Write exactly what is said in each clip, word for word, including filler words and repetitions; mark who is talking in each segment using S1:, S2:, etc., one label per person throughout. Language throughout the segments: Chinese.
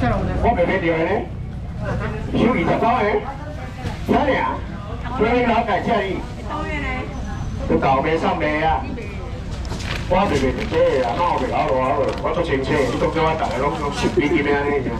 S1: 我未买着的呢，收二十包的，啥呀？所以老改建议。你豆卖送卖啊？我未卖着这啊，我未搞落我我做清楚，你当做我大家拢拢食比几咩安尼？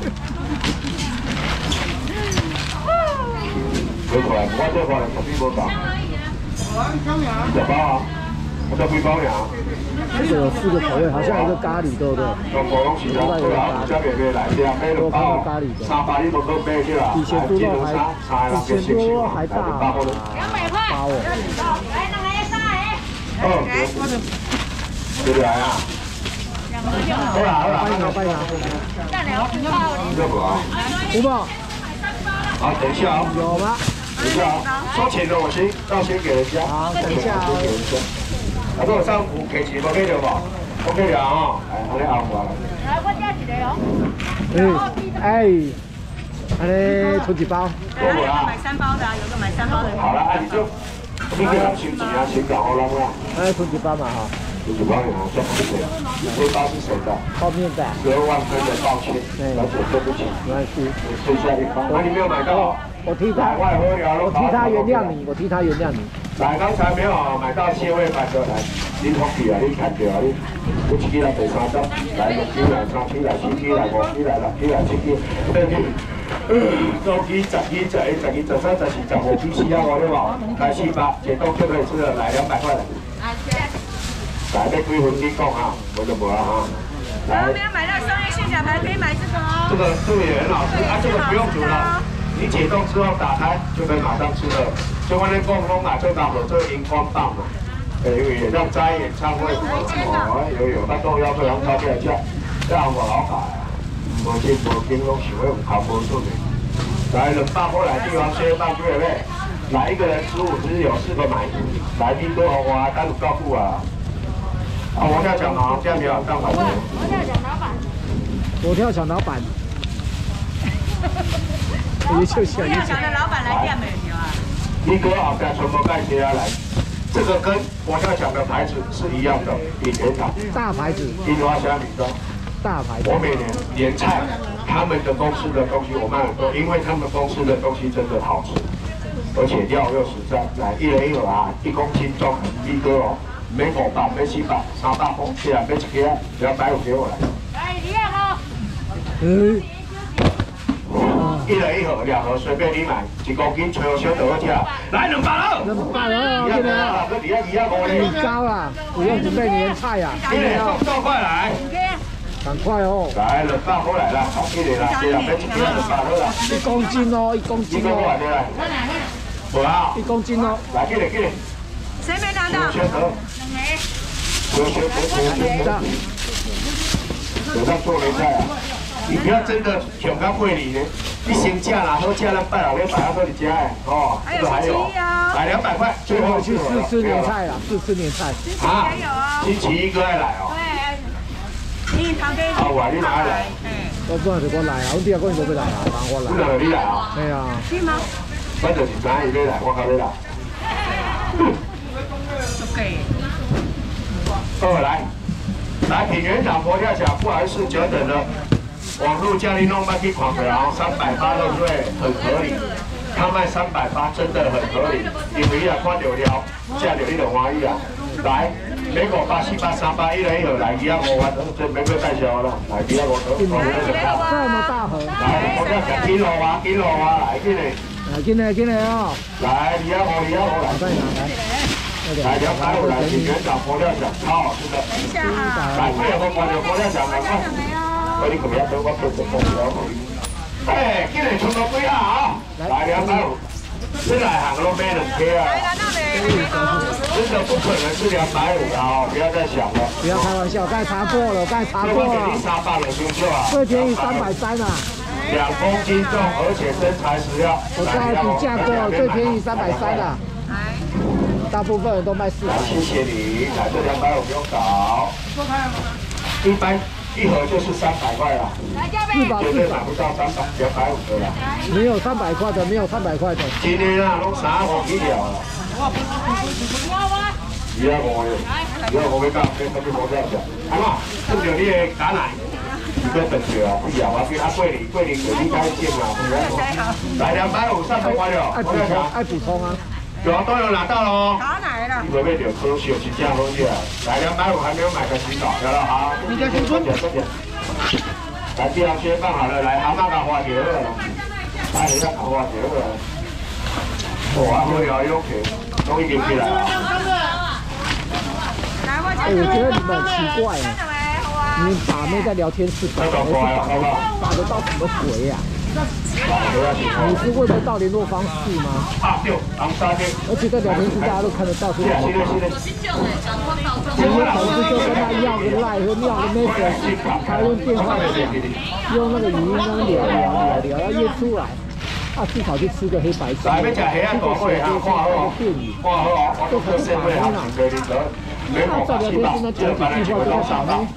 S1: 几块？我这块十几包到。二十包啊？我这几包呀？
S2: 这个有四个口味，好像有一个咖喱，对不对？
S1: 全部拢是啦，对啊，这边边来，这样买两包，三包你都都买去啦。
S2: 以前猪肉还，以前猪肉还大包哦。
S3: 来，那来三哎。
S1: 哦，对不对啊？好啦好啦，
S2: 欢迎啊欢迎啊！
S3: 再聊五包。
S1: 这不啊？
S2: 五包。
S1: 好，等一下啊。
S2: 有吗？
S1: 等一下啊，收钱的我先要先给人家。
S2: 好，等一下啊。
S1: 啊，如果上有给钱 OK 了无 ？OK 了啊，来，安尼后过来。
S3: 来，我加一个哦。
S2: 哎哎，安尼出一包。
S3: 对啊，有个买三包的，有个买三包的。
S1: 好了，啊你就你给人收钱啊，先搞好人啦。
S2: 哎，出一包嘛哈。
S1: 出一包呀，这不对，这包是谁的？
S2: 泡面的。
S1: 十二万分的抱歉，而且对不起，
S2: 没关系。
S1: 我剩下一包，啊你没有买到。
S2: 我替他，我替他原谅你，我替他原谅你。
S1: 来，刚才没有买到切位版的，来，你通去啊，你看到啊，你你一支来第三张，来六支来三支来四支来五支来六支来七支，对不对？九支、十支、十一、十二、十三、十四、十五支、四啊五对吧？来四百，解冻就可以吃了，来两百块来。来，那几分你讲哈，我就无了哈。来，
S3: 没有买到商业性价牌，可以买这个哦。
S1: 这个这个也很好吃，啊，这个不用煮了。 你解冻之后打开就可以马上吃了。就我那共同买最大的这个荧光棒嘛，呃，因为也让斋演唱会哦，有有，那都要这样钞票价，这样我老卡啊，无钱无钱拢想要有头无出的。来两百块来地方切棒对不对？来一个人十五只有四个买，来宾多好啊，单独照顾啊。啊，我要讲嘛，这样比较上法。
S3: 我要讲老板。
S2: 我跳小老板。也就小一
S3: 小的老板来店没有啊？
S1: 你哥后边全部盖起来，这个跟佛跳墙的牌子是一样的，品源堂
S2: 大牌子，
S1: 樱花虾米糕，
S2: 大牌子。
S1: 我每年年菜，他们的公司的东西我卖很多，因为他们公司的东西真的好吃，而且料又实在。来一人一盒啊，一公斤装一哥哦，没五百，没七百，三百块，起来买一个，两百五给我来。
S3: 来，一样哦。
S2: 嗯。
S1: 一人一盒，两盒随便你买，一公斤吹好小得吃。来两百了，
S2: 两百了，
S1: 一样啊，这里要一样五嘞。
S2: 很高啊，不用准备年菜呀。
S1: 一人送送快来，
S2: 赶快哦。
S1: 来两百过来了，好一点啦，这两杯一斤两百好啦。
S2: 一公斤哦，一公斤哦。
S1: 无啊。
S2: 一公斤哦。
S1: 来，给你给你。
S3: 谁没拿到？
S1: 选择。选择选择选择。手上做年菜啊。 你不要真的想到贵里呢，你先价啦，好价咱拜老年摆到这里加哎，哦，这个还有，来两百块，最后
S2: 去试吃年菜啦，试吃年菜。
S1: 啊，星期一哥爱来哦。
S3: 对，你堂哥。
S1: 好，我你哪来？
S2: 我本来就我来啊，我第二个人都要来啊，当我来。
S1: 你两个你来啊？
S2: 对啊。
S3: 是吗？
S1: 我就是知伊要来，我靠你来。
S3: OK。
S1: 二来，来品源堂佛跳墙，不好意思，久等了。 网络叫你弄卖去看的哦，三百八对不对？很合理，他卖三百八真的很合理，因为啊看到了，价到你就欢喜啊。来，美国八七八三八一人一盒，来一样五万，这没被代销了，来一样五盒，
S2: 这么大盒，
S1: 来，我要讲几路啊，几路啊，来进来，
S2: 来进来进来哦，
S1: 来一样五，一样五来，
S2: 再拿来，
S1: 来两百五来，品源堂佛跳墙超好吃的，
S3: 等一下哈，
S1: 来，贵有个关有佛跳墙，赶快。 我你可不要等我做做做了。哎，今日全部几啊啊！来两百五，这来行都买两车啊！真的不可能是两百五啊！不要再想了。
S2: 不要开玩笑，刚才查过了，我刚才查过了。
S1: 你三百了，优秀啊！
S2: 最便宜三百三啊！
S1: 两公斤重，而且身材实料。
S2: 我刚才比价过了，最便宜三百三啊！大部分人都卖四百。
S1: 谢谢你，来这两百五不用找。一般。 一盒就是三百块了，
S2: 四百
S1: 绝对买不到三百两百五的了。
S2: 没有三百块的，没有三百块的。
S1: 今天啊，拢三五起条了。二啊五的，二啊五要讲，跟什么佛跳墙？好嘛，剩着你的橄榄， 你等住啊，不要，我叫阿桂林，桂林给你开店啊，来两百五，上不完了，
S2: 爱补充，爱补充啊。
S1: 有都有拿到喽。
S3: 拿来了。
S1: 你准备点科学去这样东西啊？来两百五还没有买的洗澡，好了好。你先先先先。来第二圈放好了，来蛤蟆搞花球了，来一下搞花球了。哇，好有勇气，终于给起来了。
S2: 哎，我觉得你们很奇怪哎。你们把妹在聊天室打没事打得打得到什么鬼呀？你是问得到联络方式吗？
S1: 啊，对，红沙店。
S2: 而且在聊天室大家都看得到，是不是？有些同事就跟他要个赖或要个 message， 他用电话讲，用那个语音跟聊聊聊聊，要约出来。啊，至少去吃个黑白鸡。
S1: 来，要吃黑暗大粿啊，看好哦，看好哦，我都先买好几个你得。
S2: 那照聊天室那讲几句话就在想呢，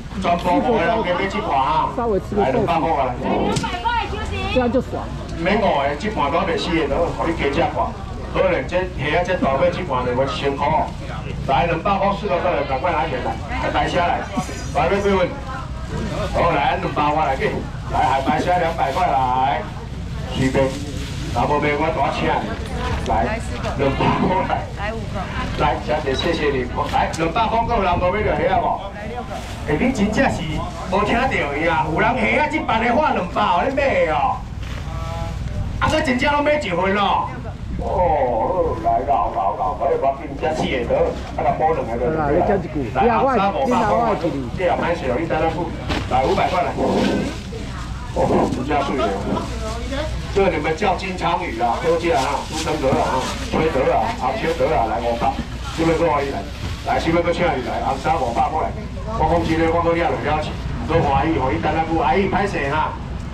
S2: 稍微吃个豆腐，这样就爽。
S1: 免五个，这盘都未死的，都互你加只看。可能这虾这大尾这盘两块千块哦，来两百块四个个，赶快拿钱来，来白虾来，来要几份？好，来两百块来给，来海白虾两百块来，随便。那无卖我大请，来两百块来，来五个，来小姐谢谢你，来两百块够人无要着虾无？来六个。哎，你真正是无听到伊啊，有人虾啊，这办的话两百，你买哦？啊，佮真正拢买一份咯。哦，来搞搞搞，我哋讲你真试会到，啊个补两个就对啦。来，阿三五百块，这也歹势哦，你等下付，来五百块来。哦，真正水的。这你们叫金枪鱼啊，多价啊，苏生德啊，缺德啊，阿缺德啊，来五百，这边过来来，来这边过请你来，红衫五百过来，我讲真的，我讲你也了钱，都欢喜，互伊等下久，阿姨歹势哈。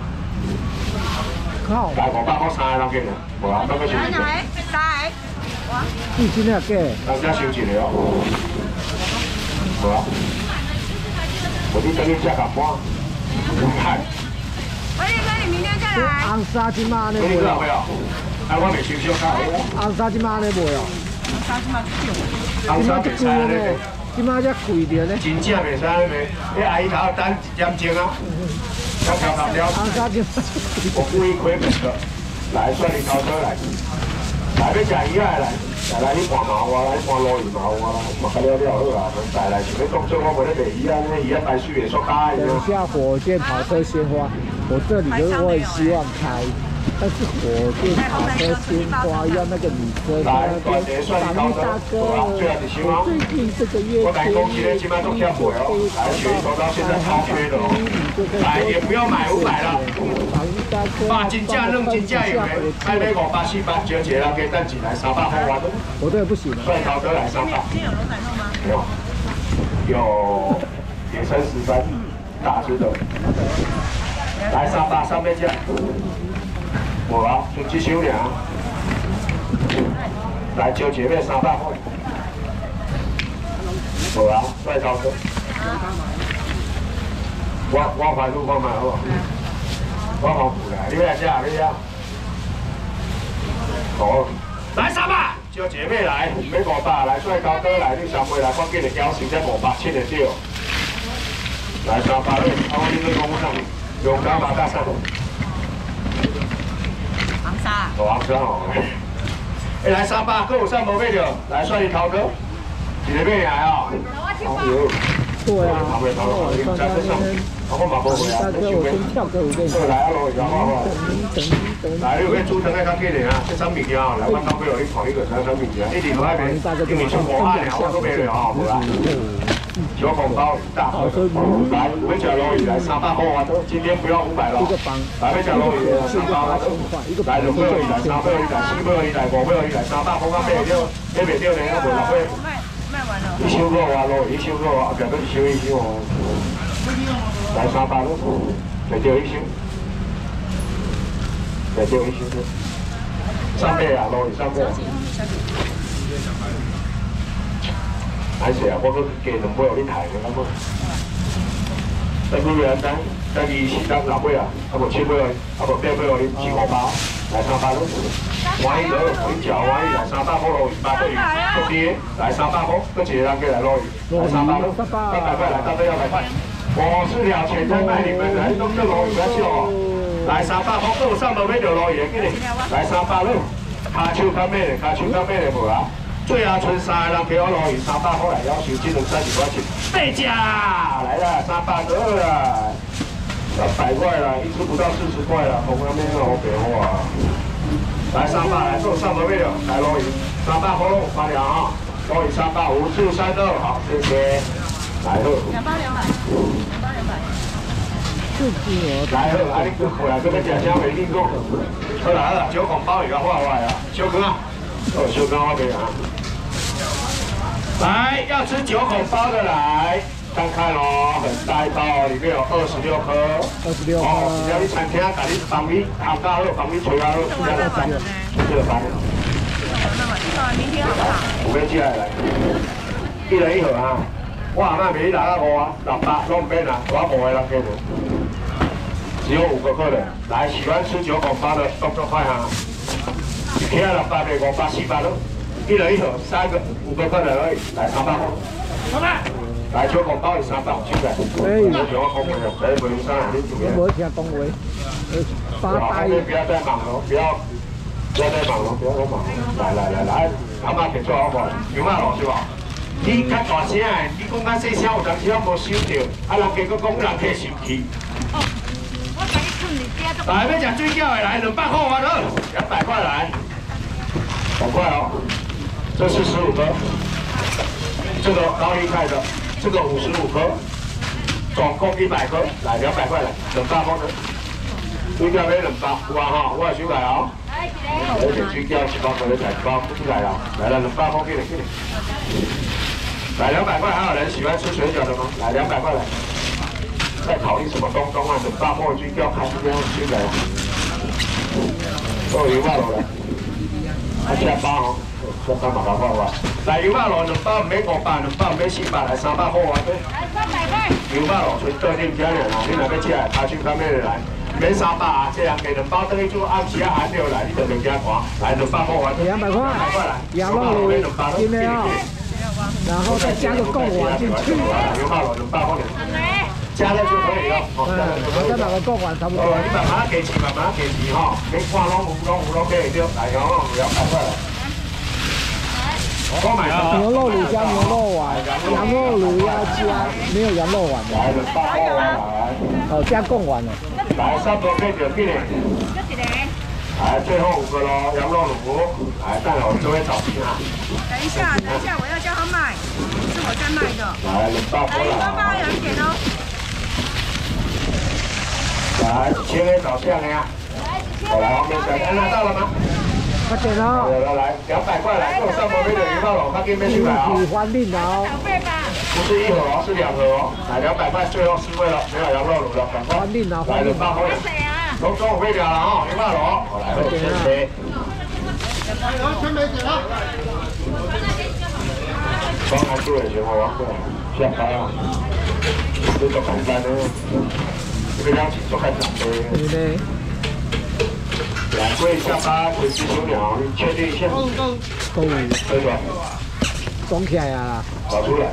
S2: 靠！
S1: 来五百块三个人给你，无啊，那个收一个。
S3: 来，
S2: 你真的假？
S1: 人家收一个哦。无啊，我你等你吃干嘛？嗨。
S3: 威廉哥，你明天再来。
S2: 红沙金马呢？
S1: 你知道没有？哎，我未收收卡。
S2: 红沙金马呢无哦？
S3: 红沙金马少。
S1: 红沙袂使咧，
S2: 金马才贵着呢。
S1: 真正袂使咧，你阿姨头等一点钟啊。要调调调。
S2: 红沙金马。
S1: 我故意亏本的，来算你高车来，来要吃鱼啊来，来来你看毛啊，来看鲈鱼毛啊，嘛较了了好啊，来来想要当做我袂咧卖鱼啊，那鱼啊白水的塑胶的。
S2: 等下火箭跑车鲜花，我这里就是我也希望开，但是火箭跑车鲜花要那个女生在那边，大力大哥，我最近这个月
S1: 我来公司咧，今晚都跳过哦，来学手到现在超缺的哦，来也不要买五百了。把金价弄金价有没？卖那五百四百九节了，给等起来三百块完。
S2: 我这个不行。
S1: 帅高哥来三百。
S3: 今天有牛仔肉吗？
S1: 有，有野生十三，大只的。来三百三百价。我啊，就几收两。来九姐妹三百块。我啊，帅高哥。我我快路放买好不好？我好苦啦，你来吃，你吃。好，来三百，叫姐妹来，买五百，来帅高哥来，你三杯来，我给你邀请在五百七的掉。来三百六，啊我你去讲上，用干嘛加上？
S3: 红沙。
S1: 哦，红沙哦。哎，来三百，搁有啥无买着？来帅高哥，一个买来哦。
S2: 对啊，我上那边，大哥，我先跳个舞给你。
S1: 来啊，罗，然后来，你有去煮汤个较紧的啊，这啥物件哦？来，我到尾落去看你个啥啥物件，一直落海边，因为出国啊，我都袂了吼，无啦。小红包大盒，来，要吃鲈鱼来三百块啊，今天不要五百了。来，要吃鲈鱼来三百块，来两尾鲈鱼来三尾鲈鱼来四尾鲈鱼来五尾鲈鱼来三百块，我买袂着，买袂着呢，我卖六尾。卖完了。一收肉啊，鲈鱼一收肉啊，后壁搁一收一收哦。来三百咯，来钓一收，来钓一收咯。三百啊，鲈鱼三百。还是啊，我搁加两尾互你抬个，咁啊。等你两单，等二四单六尾啊，啊无七尾哦，啊无八尾互你四五包，来三百咯。欢喜落，欢喜食，欢喜来三百块鲈鱼，八个鱼，个啲来三百块，搁一个人过来鲈鱼，来三百咯，三百块来，到底要百块。 我是了钱在卖你们，来弄这路不要笑哦。来三百块，够上无要着路去，给你。来三百路，骹手较咩嘞？骹手较咩嘞无啊？最后剩三个人给我路去三百块来，要求只能三十块钱。八只，来啦，三百个啦，三百块啦，一只不到四十块啦，红那边路别话。来三百，来够上无要着，来路去三百块路，快点啊！路去三百，五四三二，好，谢谢。来好。
S3: 两包两百，两包两百。
S1: 来好，啊你过过来，搁要食啥袂紧讲。好啦好啦，小红包也要画画啊，小哥啊，哦小哥我给啊。来，要吃九孔包的来，看看咯，很大一包哦，里面有二十六颗。
S2: 二十六颗。
S1: 哦，只要你餐厅甲你放米烘到好，放米吹到好，现在三个，这个三个。
S3: 那么一盒明天好不好？
S1: 有要吃的来，一人一盒啊。我阿妈袂六啊五啊，六百拢唔免啊，我无的人给无。只有五个客人，来喜欢吃九孔包的动作快啊！其他六百的五百四百咯，一人一盒，三个五个客人而已，来三百块。三百。来九孔包是三百，现在。
S2: 可以。
S1: 我讲我讲没有，哎，没有啥，你怎么样？
S2: 我听恭维，发呆。
S1: 不要再忙了，不要不要再忙了，不要再忙了。来来来来，阿妈摕做好不好？牛马路是吧？你较大声的，你讲较细声，有当时我无收到，啊人家佫讲人客生气。哦，我甲你困你家都。来要食水饺的来，两百块完了，两百块来，五块哦，这是十五颗，这个高丽菜的，这个五十五颗，总共一百颗，来两百块来，两百块的，水饺买两百，有啊哈，我来收来哦。而且水饺一包可能才一包，不出来了，来了两百块给你给你。来两百块，还有人喜欢吃水饺的吗？来两百块来。在考虑什么东东啊？等大货就要开始这样进来。都有八路来，啊下包哦，下包麻烦快快。来油八路两包唔免五百，两包唔免四百，来三百块啊！来三百块。油八路纯特定家人哦，你若要吃的，他去方面的来。免三百啊，这样给两包等于就按时啊按六来，你就两家看。来两百块完。两百块。两百块来。羊肉炉今天哦。然后再加个贡丸进去，加了就可以了。嗯，我再把个贡丸差不多。你慢慢给钱，慢慢给钱哈，你看拢有拢有拢可以丢，来羊肉两百块了。我买牛肉卤加牛肉丸，羊肉卤要加没有羊肉丸的。来两百块来，哦加贡丸了。来三多可以丢给你。来，最后五个咯，羊肉卤，来，待会就会找钱啊。等一下，等一下，我要叫他卖，是我在卖的。来，两百块来。来，包两点哦。来，切给找相呀。我来后面再，哎，拿到了吗？快点哦。有了，来，两百块来，给我上门没的鱼到了，他给没出来啊。喜欢令哦。不是一盒哦，是两盒哦。来，两百块，最后四位了，没有羊肉卤了，赶快。欢迎啊，欢迎。来，两百块。中中午可以了哈，牛马螺，我来喝先吃。全没给了。刚才做的时候我过下班了，这做简单的，这个样子做很难的。你呢？来，跪下巴，腿肌球鸟，你确定一下。够够够。可以吧？动起来呀！跑出来。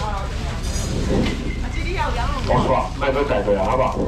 S1: 我说，卖个仔的好不好？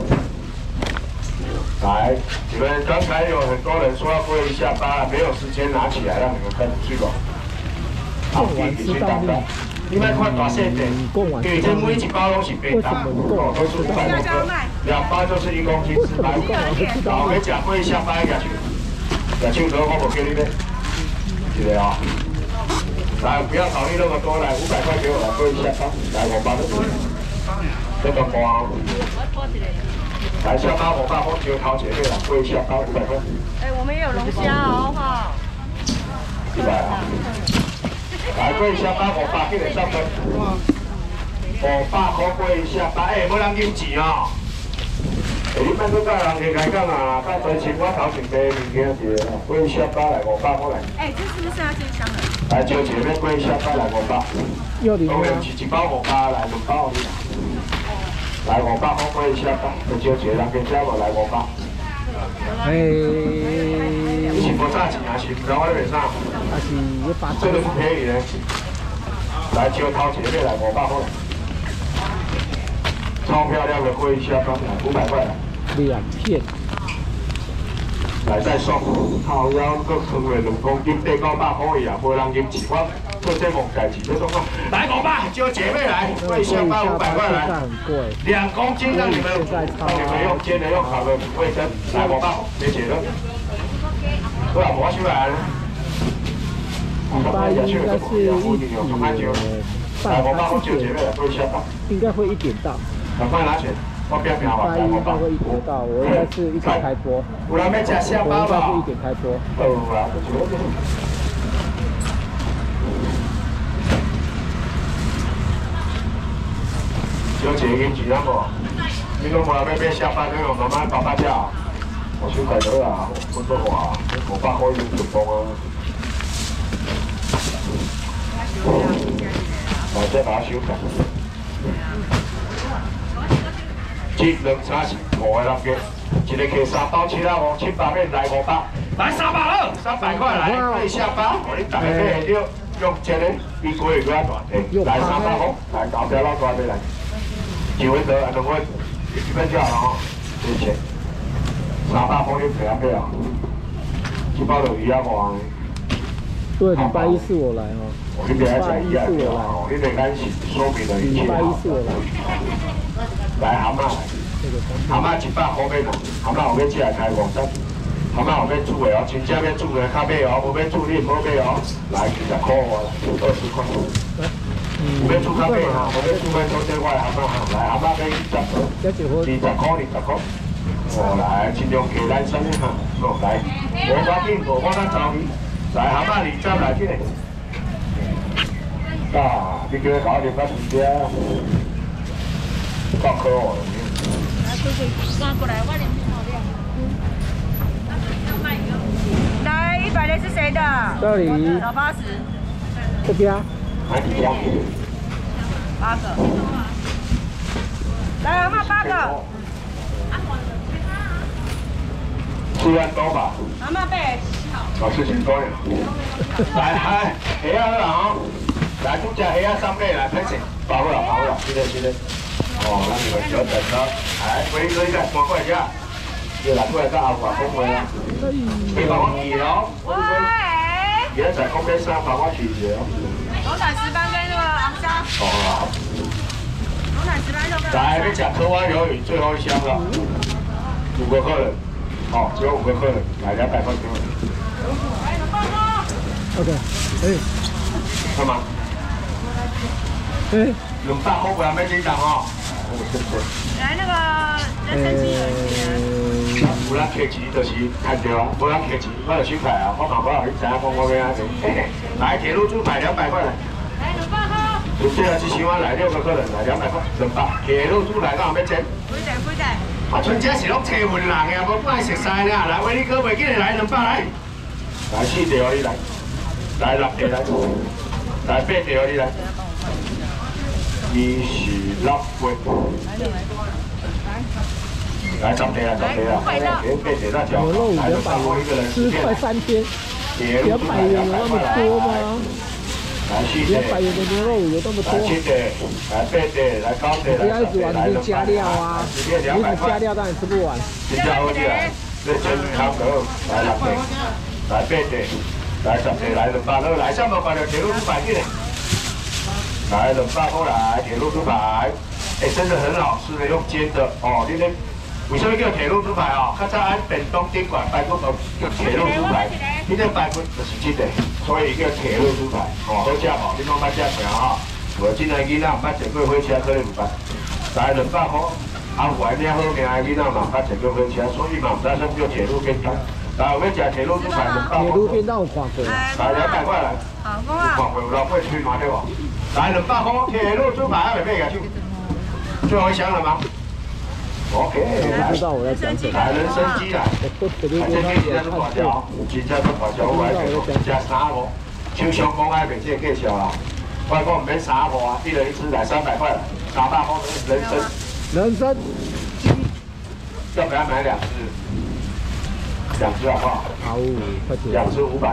S1: 来，你们刚才有很多人说要跪一下巴，没有时间拿起来，让你们看去吧。好，你你去当的。你们看大细点，因为这每一包都是便当，哦，都是五百多克，两包就是一公斤四百五。好，要吃跪一下巴，下去，下去头我无给你的，记得啊。来，不要考虑那么多，来五百块给我来跪一下巴，来我包的，这个包。来下包我爸风球掏前面了，跪下包五百块。哎，我们也有龙虾哦，哈。一百啊。来跪下包我爸给你上分。我爸可跪下包，哎，冇人捡钱哦。哎，你们都教人去开讲啊，较多钱我头前买物件是跪下包来五百块来。哎，这是不是要进香的？来就前面跪下包来五百。又里面。我们是一包五百来两包。来五百块跪下吧，就招一个人跟家无来五百。哎，你是无炸钱还是唔知我咧卖啥？还是要把这个不便宜咧。来招头一个来五百块。 超漂亮的龟虾干来，五百块来。
S2: 两片。
S1: 来再送，后腰搁放个两公斤，八九百块以啊，无人认钱。我做这梦代志，这种啊，来五百，叫姐妹来，龟虾包五百块来。两公斤让你们，让你们用煎的，用烤的，不会蒸。来五百，别解了。好啦，我出来了。
S2: 礼拜一应该是一点半还是点？应该会一点到。
S1: 赶快拿钱。礼拜
S2: 一应该会一点到，我应该是一点开播。
S1: 有人要吃下巴吧？
S2: 我应该是一点开播。
S1: 有啦，小姐已经几两无？你讲无人要买下巴，你用慢慢爸爸吃。我收快到啦，我做话，五百块已经成功啊。我再把它收起。这两餐是五个人嘅，一个客三包七啊五，七百面来五百，来三百了，三百块来，对下巴，我你大家买了，用这个比过去更大，来三百块，来搞条老大的来，几位得两位，一分价了哦，谢谢，三百块你赔啊赔啊，一包就一啊五。
S2: 对，礼拜一是我来哦。
S1: 你别来讲一样的哦，你得按说明了一切。
S2: 礼拜一是我来。
S1: 来蛤蟆来，蛤蟆一百块买啦，蛤蟆有要吃来开五十，蛤蟆有要煮的哦，真正要煮的较买哦，无要煮你唔好买哦。来二十块哦，二十块。有要煮较买哈，无要煮买做这块蛤蟆哈，来蛤蟆买二十，二十块二十块。哦，来尽量给咱身哈，哦来，无要紧，无我咱找你。来蛤蟆二十来进来。啊，你叫佢搞掂翻啲啊！八颗哦。来，过去拿过来，我连皮好亮。
S3: 来，一百的是谁的？
S2: 这里。
S3: 老八十。
S2: 这边。
S1: 哪里呀？
S3: 八个。来，蛤蟆八个。
S1: 四万多吧。
S3: 蛤蟆背。
S1: 哦，四千多呀。来，来，虾啊啦哦。来，都只虾啊三类来，开始，包好了，包好了，是的，是的。哦，咱们就等到，来，回去再搬过来下，要来过来到后华公会啦。你帮我记哦。喂。而家就係講咩衫，幫我記住哦。
S3: 龍潭石斑跟那個昂沙。
S1: 哦，好。
S3: 龍潭石斑就跟。
S1: 來，你食科灣魷魚最後一箱了，五個客人，哦，只有五個客人，來兩百塊錢。來，能放嗎
S2: ？OK，哎。
S1: 幹嘛？
S2: 哎。
S1: 兩百塊不然沒幾張哦。
S3: 來那個人參雞耳機。
S1: 有人客氣就是看到啊，無人客氣我就收牌啊，我嘛無人知影講我要安尼。來鐵路豬排兩百塊來。來兩百塊。有這樣一箱啊，來六個客人來兩百塊，兩百。鐵路豬排敢有要煎？
S3: 幾隻？幾隻？
S1: 啊，春節是攏車運人嘅，無不愛食曬啦。來，威你哥袂記得來兩百來。來四條你來，來六條來，來八條你來。二十六位。来，十地啊，十地啊，别别别那叫，来两百块一个人，
S2: 吃快三天，两百元有那么多吗？
S1: 来四地，
S2: 两百元的牛肉有那么多？
S1: 来七地，来八地，来九地，
S2: 不要一直往里面加料啊！你一直加料当然吃不完。
S1: 真正好吃啊！这真差不多，来六地，来八地，来十地，来两百多，来三百块就铁路猪排进来，来两百块来铁路猪排，哎，真的很好吃的，用煎的哦，你那。为什么叫铁路猪排哦？较早按便当顶管排骨都叫铁路猪排，你这排骨就是这个，所以叫铁路猪排哦，好食哦，你讲捌食过啊？无真个囡仔毋捌食过火车，可能毋捌。来两百块，啊，有安尼好命的囡仔嘛，毋捌食过火车，所以嘛毋知什么叫铁路便当。来，有要食铁路猪排两百块。
S2: 铁路便当有看过。
S1: 来两百块来。
S3: 好，公啊。
S1: 看过有老贵吹麻对无？来两百块，铁路猪排还没买下去。最后一箱了吗？ OK，
S2: 来，知道我在讲什么？
S1: 来人参鸡来，这这鸡真正是大条，真正是大条，我爱食，食三五，像上公爱袂这介绍啦。我讲唔免三五啊，一人一只来三百块，三百块人参。
S2: 人参鸡，
S1: 要不要买两只？两只好不好？
S2: 好，快点。
S1: 两只五百。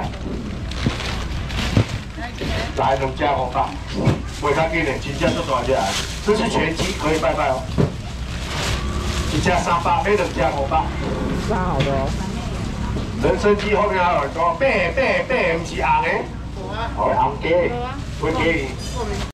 S1: 来，两家五百，卖较紧的，真正是大只，这是全鸡，可以拜拜哦。 只三百，买两只五百。
S2: 杀好的哦。
S1: 人参鸡后面还有说白白白，不是红的，哦，红鸡，会给你。